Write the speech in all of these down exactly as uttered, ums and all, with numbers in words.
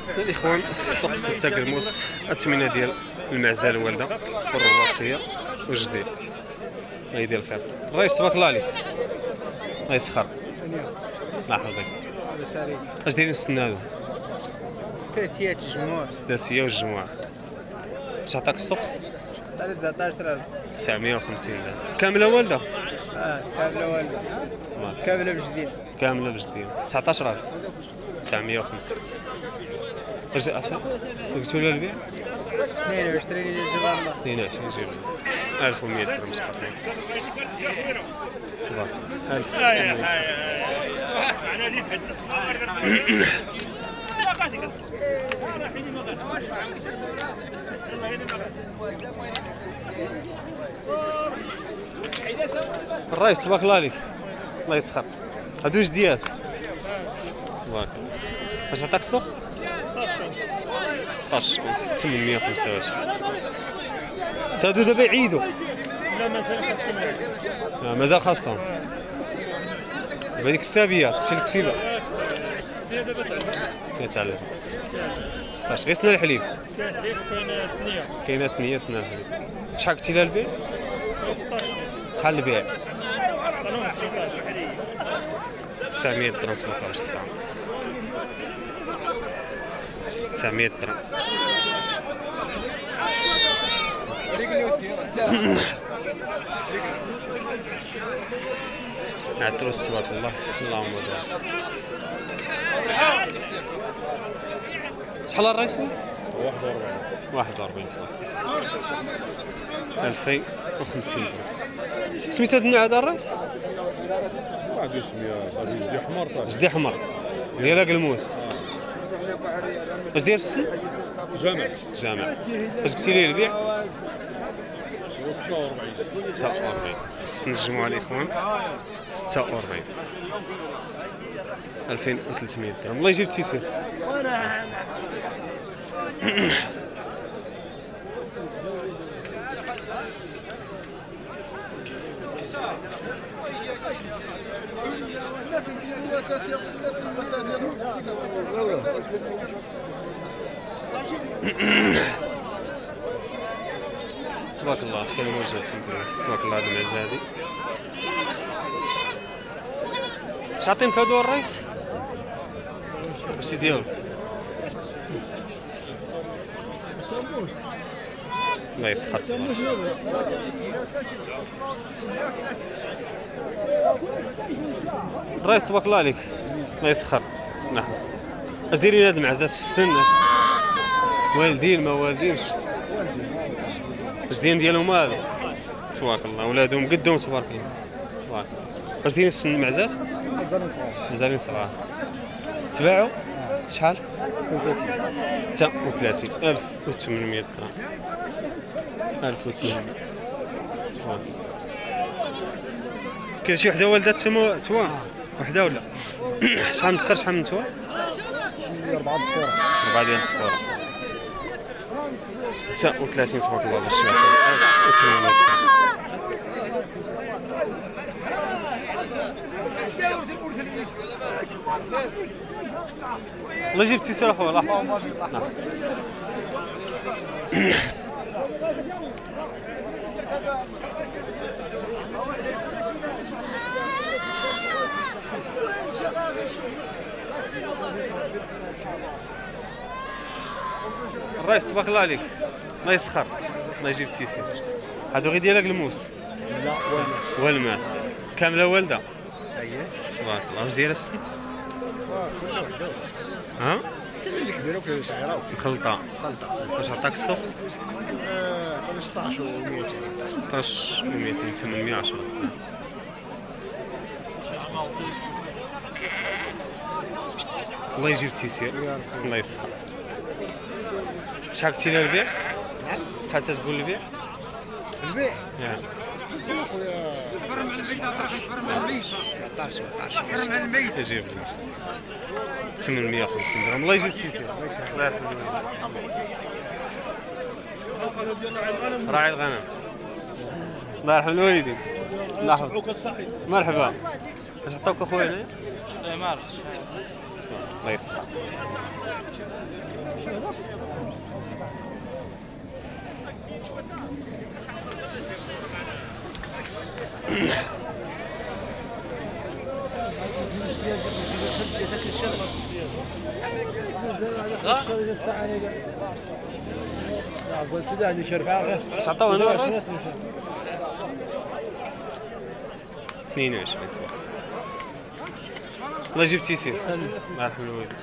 الاخوان سوق السبتة قلموس، الثمنه ديال المعزه الوالده والرباصيه والجديد. الله يدير الخير. الرئيس تبارك الله عليك. الله يسخر. الله يحفظك. اش دايرين في السن هذا؟ ستاتيات الجموع. ستاسيه والجموع. اش عطاك السوق؟ عطاني تسعطاش ألف. تسعمية وخمسين درهم. كامله والده؟ اه كامله والده. كامله بجديد. كامله بجديد. تسعطاش ألف. تسعمية وخمسين. اش اصلا؟ قلتوا لي البيع؟ اثنين وعشرين ديال جبار الله. اثنين وعشرين جيب ألف ومية درهم سقطين. تبارك ألف ومية. الرئيس تبارك الله عليك. الله يسخر. هادو جديات تبارك الله. اش عطاك السوق؟ ستطاش ثمنمية وخمسة وعشرين. هادو دابا يعيدوا؟ لا مازال خاصهم. لا مازال خاصهم. دابا هذيك السابيات تمشي للكسيبه. ثلاثة آلاف. ستطاش غير سنة الحليب. كاينه ثنية سنة الحليب. شحال قلتي لها البيع؟ شحال البيع؟ تسعمية درهم سبعطاش قطعة. تسعمية درهم. عتروس تبارك الله. اللهم بارك. شحال الرئيس؟ واحد وأربعين. واحد وأربعين تبارك. ألفين وخمسين درهم. سميت هاد النوع هذا الرئيس؟ واحد اسمي صافي جدي حمر صافي. جدي حمر ديالها قلموس. اش داير في السن؟ جامع. جامع. اش قلتي لي البيع؟ ستة وأربعين. ستة وأربعين. السن الجموع الاخوان ستة وأربعين. ألفين وثلاثمية درهم. الله يجيب التيسير. تبارك الله كان موجود الحمد لله. تبارك الله هذا المعزادي. اش عاطين في هادو الرئيس؟ ماشي ديالو. الله يسخر تبارك. الرئيس تبارك الله عليك. الله يسخر. نعم. اش دايرين هاد المعزات في السن؟ والدين ما والدينش؟ اش دايرين ديالهم هذا؟ تبارك الله ولادهم قدهم تبارك الله. تبارك الله. اش دايرين في السن المعزات؟ مازالين صغار. مازالين صغار. تباعوا؟ شحال؟ ستة وثلاثين. ستة وثلاثين ألف وثمنمية درهم. ألف وثمنمية. تبارك الله. كاين شي وحده والده تما توا؟ وحده ولا؟ شحال نذكر شحال من توا؟ شي أربعة دكتورة. أربعة ديال الدكتورة. ستة وثلاثين تبارك الله باش سمعتي. ألف وثمنمية درهم. الله يجيب التيسير اخويا. الله يحفظك. نعم. الرئيس تبارك الله عليك. الله يسخر. الله يجيب التيسير. هادو غير ديالك الموس؟ لا والماس. والماس. كامله والده؟ اييه. تبارك الله. واش دايره في السن؟ كلها وحده. ها؟ كاين اللي كبيره وكاين اللي صغيره. مخلطه. خلطه. واش عطاك السوق؟ عطاني ستطاش ومئتين. ستطاش ومئتين. ثمنمية وعشرة. الله يجيب التيسير. الله يسخر. شحال قلتي لها البيع؟ نعم. شحال تتقول البيع؟ البيع. نعم. خويا فرم على البيت. فرم على البيت. سبعطاش سبعطاش. فرم على البيت. تجيب ثمنمية وخمسين درهم. الله يجيب التيسير. الله يرحم راعي الغنم. الله يرحم الوالدين. الله يحفظك. مرحبا. اش عطاوك اخويا هنايا؟ لا ما عرفتش. الله يسخر. قلت له عندي شرفه اش عطاو هنا الرئيس؟ اثنين وعشرين. الله يجيب تيسير. الله يرحم الوالدين.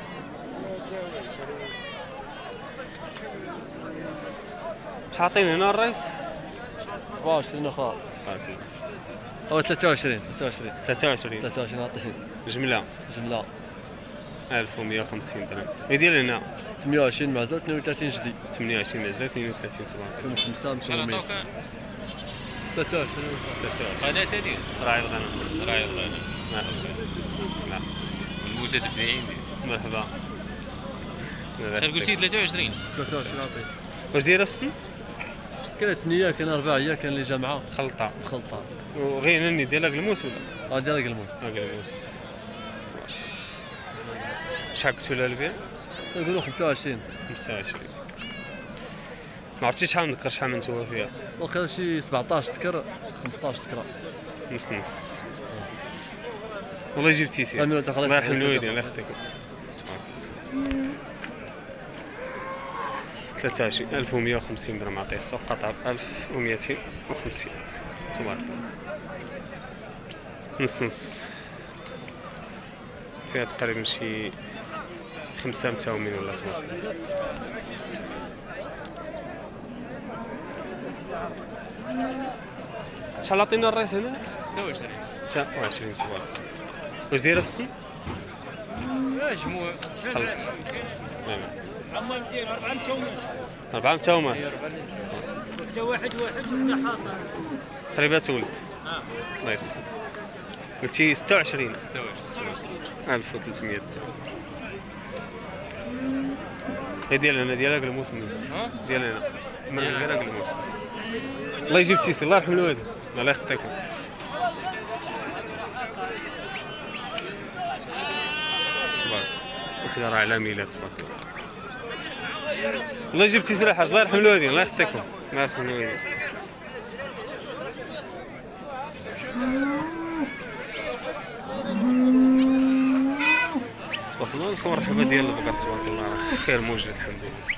اش عاطيني هنا الرئيس؟ أربعة وعشرين أخرى. تبارك الله. أو ثلاثة وعشرين ثلاثة وعشرين ثلاثة وعشرين. ثلاثة وعشرين عطيه جملة جملة ألف ومية وخمسين درهم. هي ديال هنا ثمانية وعشرين معزة اثنين وثلاثين جديد. ثمانية وعشرين مازال اثنين وثلاثين تبارك الله. كل خمسة متومين. ثلاثة وعشرين ثلاثة وعشرين. قناة سديد. راعي الغنم. راعي الغنم. نعم. المتتبعين. مرحبا. غير قلتي ثلاثة وعشرين. ثلاثة وعشرين عطيه. واش دايره في السن؟ كانت نية كان رباعية كان اللي جامعة خلطة. مخلطة. وغير هنا ديالها قلموس ولا؟ اه ديال القلموس. اه قلموس. شحال قلتوا لها البيع؟ نقولوا خمسة وعشرين. خمسة وعشرين. ما عرفتيش شحال نذكر شحال من نتوما فيها؟ وقيلا شي سبعطاش تكر خمسطاش تكرا. نص نص. والله يجيب تيسير. امين وانت خلاص. الله يرحم الوالدين الله يخليكم. ثلاثة وعشرين ألف ومية وخمسين درهم عطيه السوق قطعة ألف ومئتين وخمسين. تبارك الله. نص نص. فيها تقريبا شي خمسة متاومين ولا تبارك الله. شحال عطينا الرئيس هنا؟ ستة وعشرين. ستة وعشرين تبارك الله. واش دايره في السن؟ مجموع. خلط. عمو مزيان أربعة متومات. أربعة متاومات. وحده واحد واحد وحده حاضر. قريبات ولد. اه. الله يسلمك. قلتي ستة وعشرين. ستة وعشرين. ألف وثلاثمية درهم. هي ديال هنا ديالها قلموس ها؟ ديال هنا. من غير قلموس. الله يجيب تيسير الله يرحم الوالدين. الله يخطيكم. تبارك. وحده راه على ميلاد تبارك الله. الله يجيب تيسير الحاج الله يرحم الوالدين الله يخطيكم. الله يرحم الوالدين. تبارك الله الخمر مرحبا ديال البقر تبارك الله راه خير موجود الحمد لله.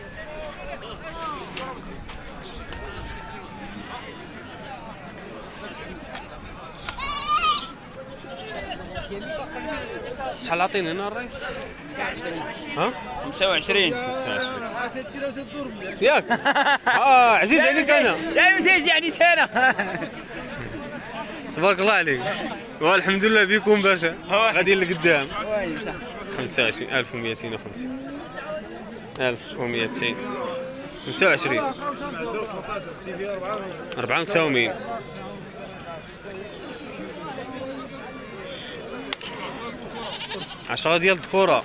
شحال عطيني هنا الرئيس؟ ها؟ خمسة وعشرين. خمسة وعشرين. ياك؟ اه عزيز عليك انا. لا تيجي يعني تانا. تبارك الله عليك. والحمد لله بكم باشا. غادي لقدام. خمسة وعشرين ألف ومئتين وخمسين. ألف ومئتين. خمسة وعشرين. أربعة متساومين. عشرة ديال الذكورة.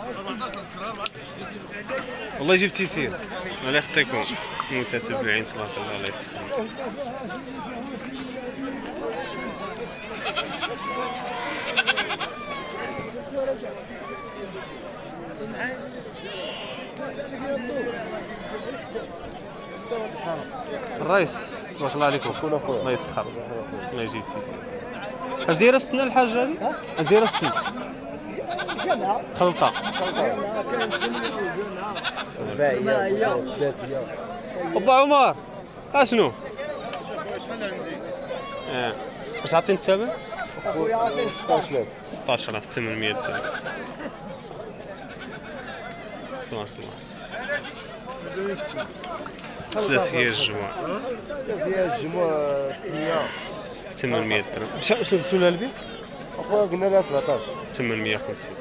والله يجيب تيسير. الله يخطيكم المتتبعين تبارك الله الله يسخركم. الرئيس تبارك الله عليكم. الله يسخر. الله يجيب تيسير. اش دايره في السنه الحاجه هذه؟ اش دايره في السنه؟ خلطه. با عمر اشنو؟ اه واش عطيني الثمن؟ خويا عطيني ستطاش ألف. ستطاش ألف وثمانمية درهم. تبارك الله. ثلاثية الجوع. ثلاثية الجموع مية. ثمانمية درهم. شنو قلتوا لها البيع؟ اخويا قلنا لها سبعطاش. ثمانمية وخمسين.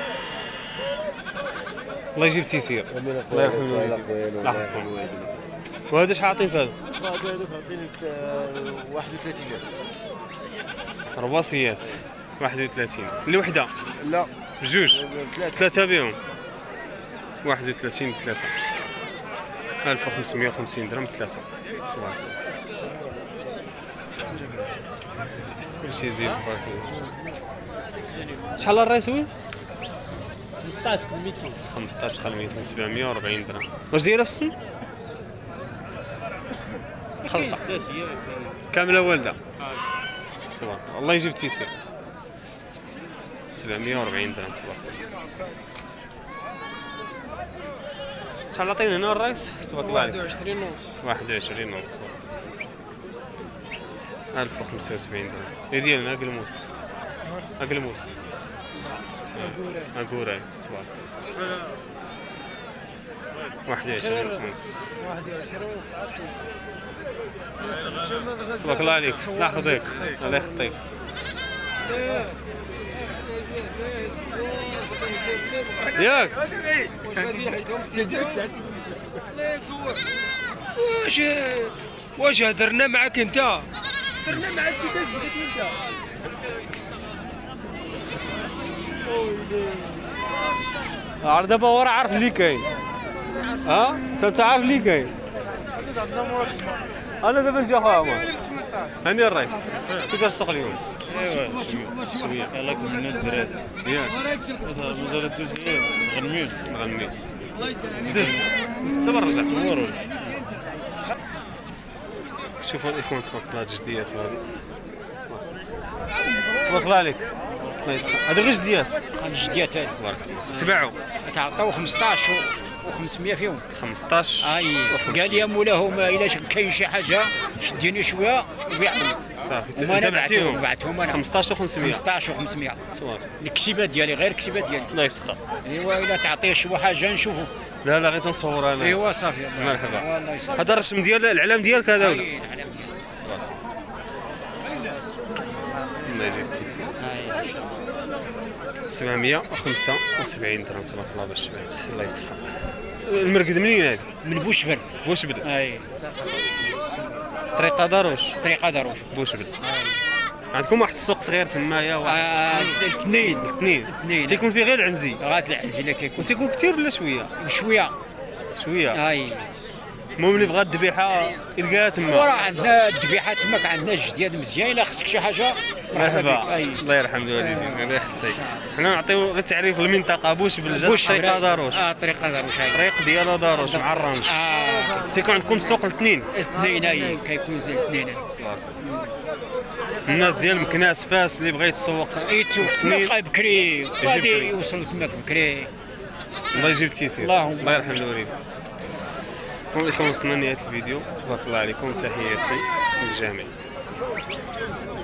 الله يجيب تيسير. امين الله اخويا. يرحم الوالدين. الله يحفظهم. وهذا شحال عاطين في هذا؟ هذا عطيني واحد وثلاثين ألف. رباصيات واحد وثلاثين. الوحدة؟ لا بجوج. ثلاثة. ثلاثة بهم. واحد وثلاثين ثلاثة. ألف وخمسمية وخمسين درهم ثلاثة. تبارك الله. ماشي يزيد تبارك الله. شحال الرايس وين؟ خمسطاش كلميتين. خمسطاش قال ميتين سبعمية وربعين درهم. واش دايره في السن؟ خلطة كاملة والدة. تبارك الله الله يجيب التيسير. سبعمية وربعين درهم تبارك الله. شحال عطيني هنا الرايس؟ تبارك الله عليك. واحد وعشرين ونص. واحد وعشرين ونص. ألف وخمسة وسبعين درهم. هي ديالنا أقلموس. أقلموس. أقوراي تبارك. شحال؟ واحد وعشرين ونص. واحد وعشرين ونص. تبارك الله عليك. الله يحفظك. الله يخطيك. ياك واش واش هدرنا معاك انت؟ هدرنا مع السيدات انت. عرض دابا هو راه عارف اللي كاين. ها انت عارف اللي كاين. انا دابا نجي اخويا عمر. هاني الرئيس كيف داير السوق اليوم؟ ايوا شويه الله يكون من الدراري ياك مازال دوز ليا غنميل غنميت دز دز دابا رجع صوروا شوفوا الاخوان تبارك الله الجديات هذه تبارك الله عليك الله يسخر هذو غير جديات الجديات هذه تبارك الله تباعوا تعطيو خمسطاش وخمسمية فيهم. خمسطاش اي قال لي مولاهم الا كاين شي حاجه شديني شويه وبيعهم صافي وما انت أنا بعتيهم بعتهم انا خمسطاش وخمسمية خمسطاش وخمسمية تبارك الكسبه ديالي غير الكسبه ديالي. الله يسخر ايوا الا تعطيه شي حاجه نشوفو. لا لا غير تنصور انا ايوا صافي مرحبا والله يسلمك. هذا الرسم ديال العلام ديالك هذا ولا أي، العلم ديالي. الله يجيب التيسير أي. سبعمية وخمسة وسبعين درهم تبارك الله باش شبعت الله يسخر. المرقد منين هذا؟ من بوشبل. بوشبل اي طريقة داروش طريقه داروش. بوشبل عندكم واحد السوق صغير تمايا واحد آه، الاثنين اثنين اثنين. تيكون فيه غير العنزي غات العزيله كيكون وتيكون كثير ولا شويه شويه. شويه اي المهم اللي بغى الذبيحه يلقاها تما وراه عندنا الذبيحه تماك عندنا الجديد مزيان. الا خصك شي حاجه مرحبا اي الله يرحم الوالدين الله يخليك. حنا نعطيو غير تعريف المنطقه بوشبل جات بوشبل. طريقه داروش اه طريقه داروش هاي. الطريق ديالها داروش مع الرانش اه تيكون عندكم السوق الاثنين الاثنين اي كيكون زي الاثنين. الناس ديال مكناس فاس اللي بغى يتسوق ايتو تما بكري غادي يوصل تماك بكري. الله يجيب التيسير اللهم الله يرحم الوالدين. الإخوان وصلنا لنهاية الفيديو تبارك الله عليكم تحياتي للجميع.